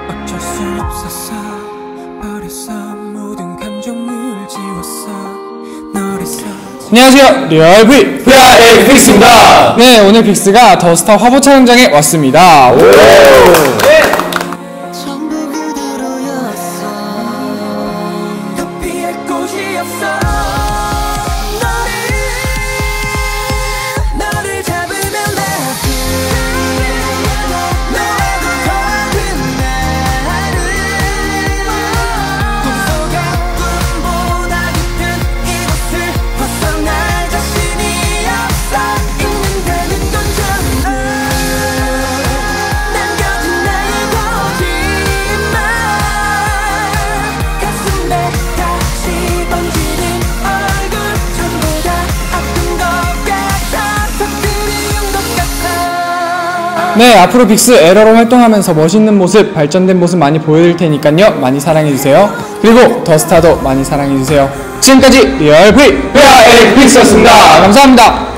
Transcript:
어쩔 수 없었어. 버렸어. 모든 감정을 지웠어. 너랬어. 안녕하세요, 리얼 V VR의 픽스입니다. 네, 오늘 픽스가 더스타 화보 촬영장에 왔습니다. 오! 네. 전부 그대로였어. 커피의 꽃이었어. 너를 잡으면 나도 너하고 같은 나를 꿈속의 꿈보다 깊은 이곳을 벗어날 자신이 없어. 있는데는 건 전부 남겨진 나의 거짓말. 가슴에 다시 번지는 얼굴 전부 다 아픈 것 같아. 터뜨리는 것 같아. 네, 앞으로 픽스 에러로 활동하면서 멋있는 모습, 발전된 모습 많이 보여드릴 테니까요. 많이 사랑해주세요. 그리고 더스타도 많이 사랑해주세요. 지금까지 리얼 V VR의 픽스였습니다. 감사합니다.